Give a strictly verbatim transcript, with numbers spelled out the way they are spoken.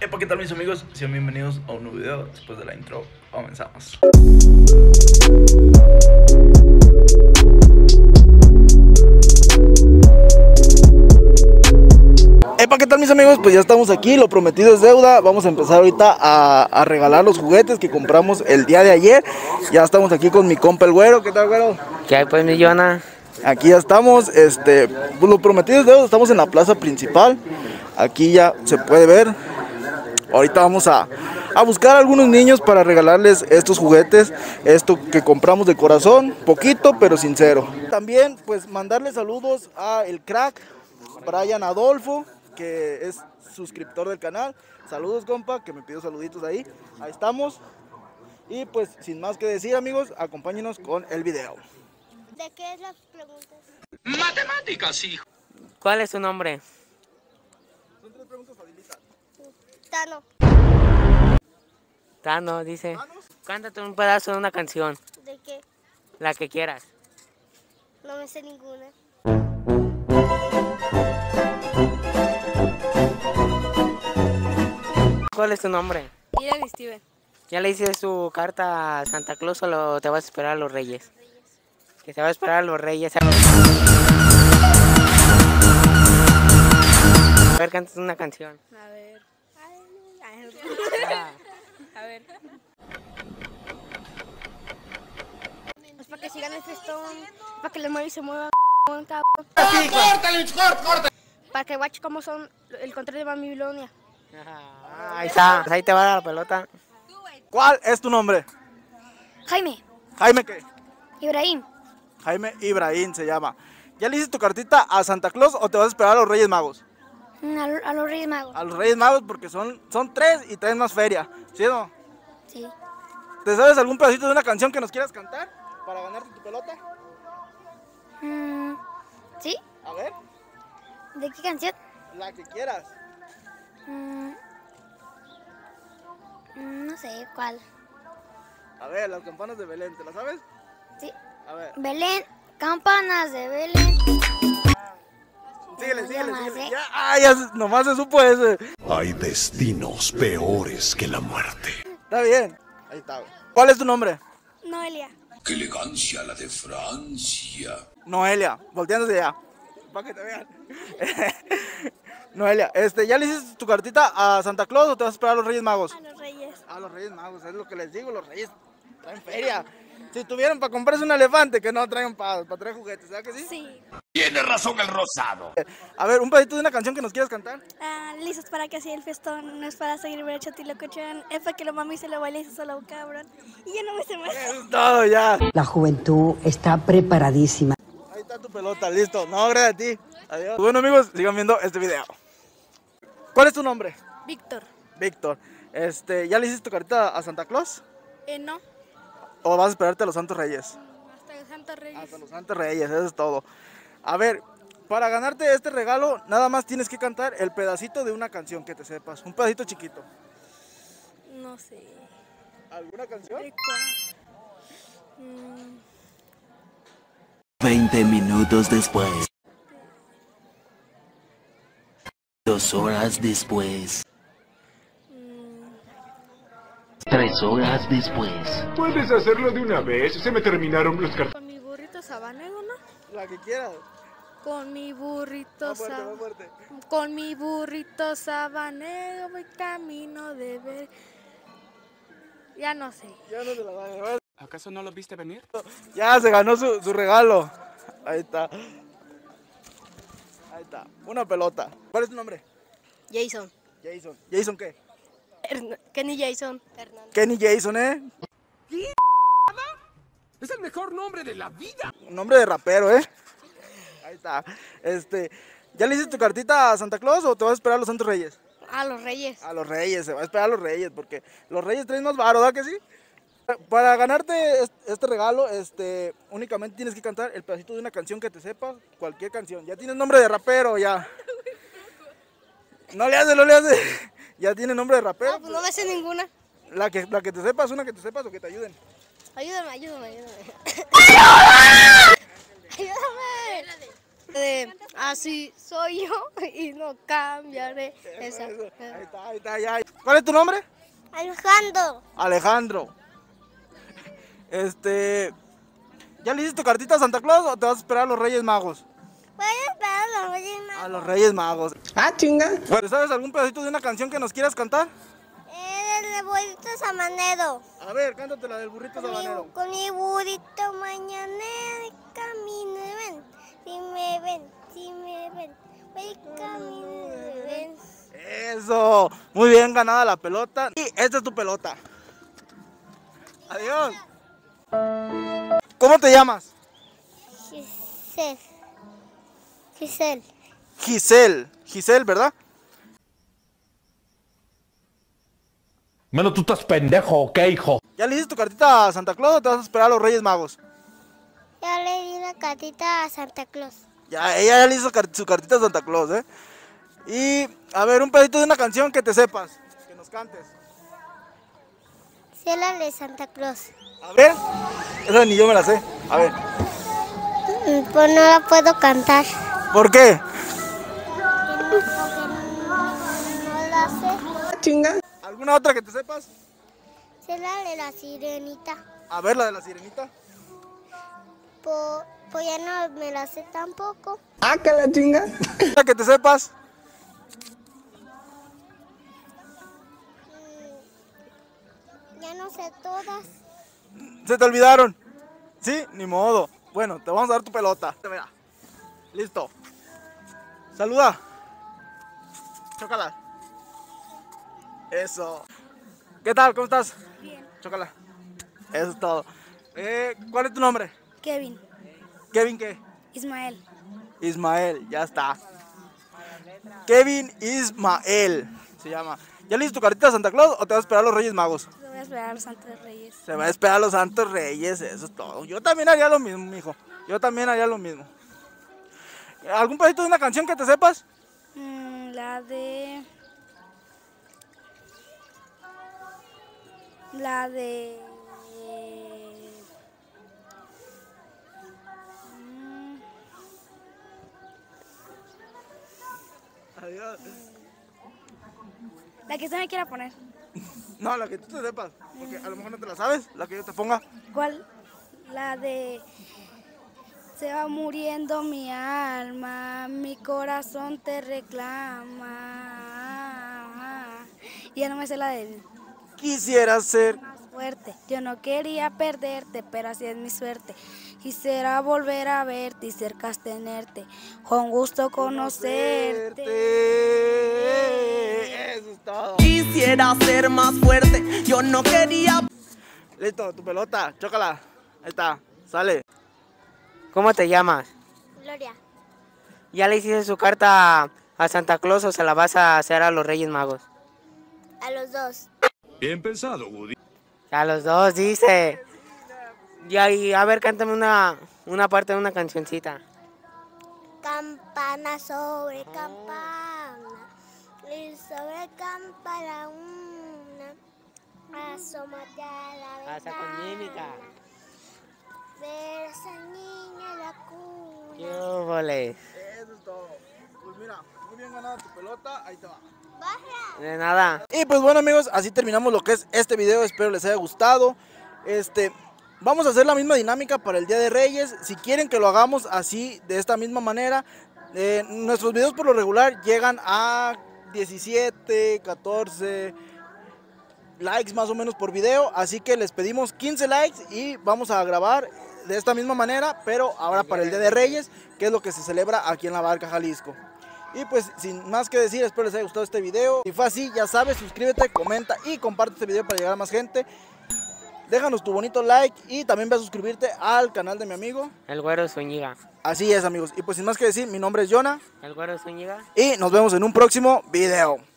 Epa, ¿qué tal mis amigos? Sean bienvenidos a un nuevo video. Después de la intro, comenzamos. Epa, ¿qué tal mis amigos? Pues ya estamos aquí, lo prometido es deuda. Vamos a empezar ahorita a, a regalar los juguetes que compramos el día de ayer. Ya estamos aquí con mi compa el güero. ¿Qué tal, güero? ¿Qué hay pues, mi Jonah? Aquí ya estamos, este, pues lo prometido es deuda. Estamos en la plaza principal. Aquí ya se puede ver. Ahorita vamos a, a buscar a algunos niños para regalarles estos juguetes, esto que compramos de corazón, poquito pero sincero. También pues mandarle saludos a el crack Brian Adolfo, que es suscriptor del canal. Saludos, compa, que me pidió saluditos ahí. Ahí estamos. Y pues sin más que decir, amigos, acompáñenos con el video. ¿De qué es las preguntas? Matemáticas, hijo. ¿Cuál es tu nombre? Son tres preguntas facilitas. Tano. Tano, dice. Cántate un pedazo de una canción, ¿De qué? la que quieras. No me sé ninguna. ¿Cuál es tu nombre? Irán Steven. ¿Ya le hiciste su carta a Santa Claus o lo- te vas a esperar a los Reyes? Que te va a esperar a los Reyes. A ver, cántate una canción. A ver. Ah, A ver. Es para que sigan el festón, para que le mueva y se mueva, cabrón. ¡Córtale, corta, corta! Para que guache cómo son el control de Babilonia. ah, ahí está, ahí te va a dar la pelota. ¿Cuál es tu nombre? Jaime. Jaime, ¿qué? Ibrahim. Jaime Ibrahim se llama. ¿Ya le hiciste tu cartita a Santa Claus o te vas a esperar a los Reyes Magos? A, lo- a los Reyes Magos. A los Reyes Magos porque son, son tres y traen más feria. ¿Sí o no? Sí. ¿Te sabes algún pedacito de una canción que nos quieras cantar para ganarte tu pelota? Mm, ¿Sí? A ver, ¿De qué canción? la que quieras. Mm, mm, no sé, ¿cuál? A ver, las campanas de Belén, ¿te la sabes? Sí. A ver, Belén, campanas de Belén. síguele, No, síguele, ya más, síguele. ¿eh? Ya, ah, ya se- nomás se supo ese. Hay destinos peores que la muerte. Está bien. Ahí está. Güey. ¿Cuál es tu nombre? Noelia. ¡Qué elegancia la de Francia! Noelia, volteándose ya. Para que te vean. Noelia, este, ¿ya le hiciste tu cartita a Santa Claus o te vas a esperar a los Reyes Magos? A los Reyes. A los Reyes Magos, es lo que les digo, los Reyes traen feria. Si tuvieran para comprarse un elefante, que no traigan para, para traer juguetes, ¿verdad que sí? Sí. Tiene razón el rosado. A ver, un pedacito de una canción que nos quieras cantar. Ah, listos para que así el festón, no es para seguir brecha y locochón, es para que lo mami se lo baile y se solo cabrón. Y ya no me sé más. Eso es todo ya. La juventud está preparadísima. Ahí está tu pelota, listo. No, gracias a ti. Adiós. Bueno amigos, sigan viendo este video. ¿Cuál es tu nombre? Víctor. Víctor. Este, ¿ya le hiciste tu cartita a Santa Claus? Eh, no. ¿O vas a esperarte a los Santos Reyes? Hasta el Santo Reyes. Hasta los Santos Reyes, eso es todo. A ver, para ganarte este regalo, nada más tienes que cantar el pedacito de una canción que te sepas. Un pedacito chiquito. No sé. ¿Alguna canción? ¿De cuál? Mm, Veinte minutos después. Dos horas después. Tres horas después. Puedes hacerlo de una vez, se me terminaron los cartones. con mi burrito sabanero, ¿no? La que quieras. Con mi burrito Más fuerte, más sabanero. fuerte. Con mi burrito sabanero voy camino de ver. Ya no sé. Ya no te la van a ¿Acaso no lo viste venir? Ya se ganó su, su regalo. Ahí está. Ahí está. Una pelota. ¿Cuál es tu nombre? Jason. Jason. ¿Jason qué? Hern- Kenny Jason. Hernández. Kenny Jason, ¿eh? Es el mejor nombre de la vida. Un nombre de rapero, ¿eh? Ahí está. Este, ¿ya le hiciste tu cartita a Santa Claus o te vas a esperar a los Santos Reyes? A los Reyes. A los Reyes, se va a esperar a los Reyes, porque los Reyes traen más varo, ¿verdad que sí? Para ganarte est- este regalo, este, únicamente tienes que cantar el pedacito de una canción que te sepas, cualquier canción. Ya tienes nombre de rapero, ya. No le haces, no le haces. Ya tiene nombre de rapero. No, pues no me sé ninguna. La que, la que te sepas, una que te sepas o que te ayuden. Ayúdame, ayúdame, ayúdame. ¡Ayúdame! De Así soy yo y no cambiaré. Esa. Ahí está, ahí está, ya. ¿Cuál es tu nombre? Alejandro. Alejandro. Este... ¿Ya le hiciste tu cartita a Santa Claus o te vas a esperar a los Reyes Magos? Voy a esperar a los Reyes Magos. A los Reyes Magos. Ah, chinga. ¿Te sabes algún pedacito de una canción que nos quieras cantar? El de burrito sabanero. A ver, cántate la del burrito Con mi, sabanero. con mi burrito mañanero camino y ven. Si me ven, si me ven. Voy camino y me ven. Eso. Muy bien ganada la pelota. Y esta es tu pelota. Adiós. ¿Cómo te llamas? Giselle. Giselle. Giselle. Giselle, ¿verdad? Menos tú estás pendejo, ¿qué, hijo? ¿Ya le hiciste tu cartita a Santa Claus o te vas a esperar a los Reyes Magos? Ya le di una cartita a Santa Claus. Ya, ella ya le hizo car- su cartita a Santa Claus, ¿eh? Y, a ver, un pedacito de una canción que te sepas, que nos cantes. Sí, la de Santa Claus. A ver, esa ni yo me la sé. A ver, Mm, Pues no la puedo cantar. ¿por qué? Porque no, no la sé. Chinga. ¿Alguna otra que te sepas? Sí, la de la sirenita. A ver, la de la sirenita. Po- Pues ya no me la sé tampoco. Ah, que la chinga. ¿La que te sepas? Mm, Ya no sé todas. ¿Se te olvidaron? ¿Sí? Ni modo. Bueno, te vamos a dar tu pelota. Mira. Listo. Saluda. Chócala. Eso. ¿Qué tal? ¿Cómo estás? Bien. Chócala. Eso es todo. Eh, ¿cuál es tu nombre? Kevin. ¿Kevin qué? Ismael. Ismael, ya está. Kevin Ismael se llama. ¿Ya le hiciste tu cartita a Santa Claus o te vas a esperar a los Reyes Magos? Lo voy a esperar a los Santos Reyes. Se va a esperar a los Santos Reyes, eso es todo. Yo también haría lo mismo, mijo. Yo también haría lo mismo. ¿Algún pedacito de una canción que te sepas? Mm, la de... La de... Mm, Adiós. La que usted me quiera poner. No, la que tú te sepas, porque a lo mejor no te la sabes, la que yo te ponga. ¿Cuál? La de... Se va muriendo mi alma, mi corazón te reclama. Y ya no me sé la de... Quisiera ser Más fuerte. Yo no quería perderte, pero así es mi suerte. Quisiera volver a verte y cerca tenerte. Con gusto conocerte. Eso es todo. Quisiera ser más fuerte, yo no quería... Listo, tu pelota, chócala. Ahí está, sale. ¿Cómo te llamas? Gloria. ¿Ya le hiciste su carta a Santa Claus o se la vas a hacer a los Reyes Magos? A los dos. Bien pensado, Woody. A los dos, dice. Y ahí, a ver, cántame una, una parte de una cancioncita. Campana sobre campana. Y sobre campana una. Asómate a la ventana. Pasa con mímica. Ver a esa niña en la cuna. ¡Qué óvole! Eso es todo. Pues mira, muy bien ganada tu pelota, ahí te va. Baja. De nada. Y pues bueno amigos, así terminamos lo que es este video, espero les haya gustado. Este, vamos a hacer la misma dinámica para el Día de Reyes, si quieren que lo hagamos así, de esta misma manera. Eh, nuestros videos por lo regular llegan a diecisiete, catorce likes más o menos por video, así que les pedimos quince likes y vamos a grabar de esta misma manera, pero ahora para el Día de Reyes, que es lo que se celebra aquí en La Barca, Jalisco. Y pues sin más que decir, espero les haya gustado este video. Si fue así, ya sabes, suscríbete, comenta y comparte este video para llegar a más gente. Déjanos tu bonito like y también ve a suscribirte al canal de mi amigo. El Güero Zúñiga. Así es amigos, y pues sin más que decir, mi nombre es Jonah El Güero Zúñiga. y nos vemos en un próximo video.